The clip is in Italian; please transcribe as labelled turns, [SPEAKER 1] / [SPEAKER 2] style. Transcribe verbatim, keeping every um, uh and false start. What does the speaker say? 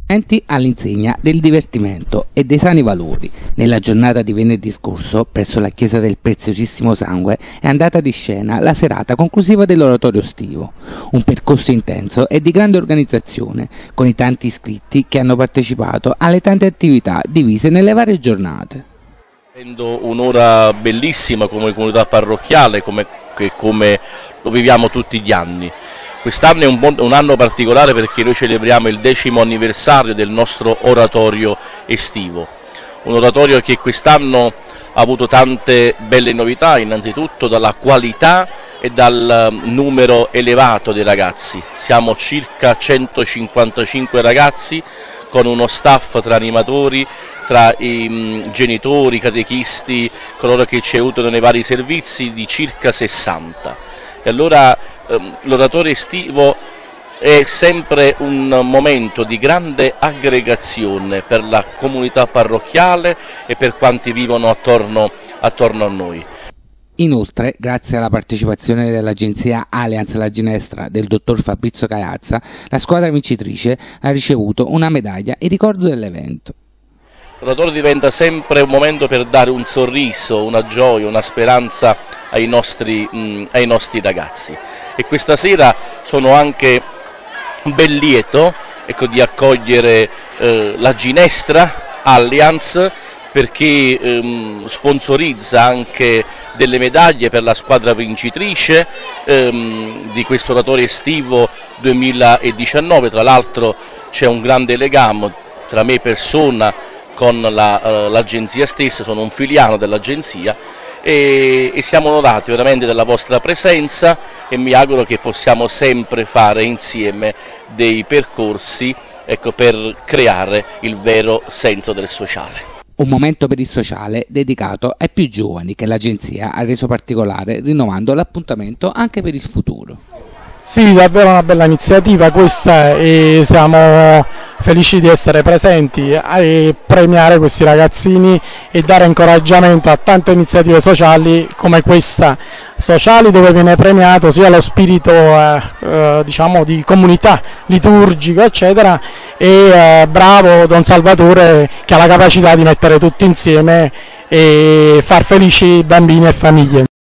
[SPEAKER 1] All'insegna del divertimento e dei sani valori. Nella giornata di venerdì scorso, presso la chiesa del Preziosissimo Sangue, è andata di scena la serata conclusiva dell'oratorio estivo. Un percorso intenso e di grande organizzazione, con i tanti iscritti che hanno partecipato alle tante attività divise nelle varie giornate.
[SPEAKER 2] Avendo un'ora bellissima come comunità parrocchiale, come, come lo viviamo tutti gli anni. Quest'anno è un, buon, un anno particolare perché noi celebriamo il decimo anniversario del nostro oratorio estivo, un oratorio che quest'anno ha avuto tante belle novità, innanzitutto dalla qualità e dal numero elevato dei ragazzi. Siamo circa centocinquantacinque ragazzi con uno staff tra animatori, tra i mh, genitori, i catechisti, coloro che ci aiutano nei vari servizi, di circa sessanta. E allora ehm, l'oratorio estivo è sempre un momento di grande aggregazione per la comunità parrocchiale e per quanti vivono attorno, attorno a noi.
[SPEAKER 1] Inoltre, grazie alla partecipazione dell'agenzia Allianz La Ginestra del dottor Fabrizio Caiazza, la squadra vincitrice ha ricevuto una medaglia in ricordo dell'evento.
[SPEAKER 2] L'oratorio diventa sempre un momento per dare un sorriso, una gioia, una speranza ai nostri, mh, ai nostri ragazzi. E questa sera sono anche ben lieto, ecco, di accogliere eh, la Ginestra Allianz, perché ehm, sponsorizza anche delle medaglie per la squadra vincitrice ehm, di questo oratorio estivo duemiladiciannove. Tra l'altro c'è un grande legame tra me persona con l'agenzia la, uh, stessa, sono un filiano dell'agenzia e, e siamo onorati veramente della vostra presenza e mi auguro che possiamo sempre fare insieme dei percorsi, ecco, per creare il vero senso del sociale.
[SPEAKER 1] Un momento per il sociale dedicato ai più giovani che l'agenzia ha reso particolare, rinnovando l'appuntamento anche per il futuro.
[SPEAKER 3] Sì, davvero una bella iniziativa questa e siamo felici di essere presenti e premiare questi ragazzini e dare incoraggiamento a tante iniziative sociali come questa, sociali dove viene premiato sia lo spirito eh, eh, diciamo di comunità liturgico eccetera e eh, bravo Don Salvatore che ha la capacità di mettere tutti insieme e far felici bambini e famiglie.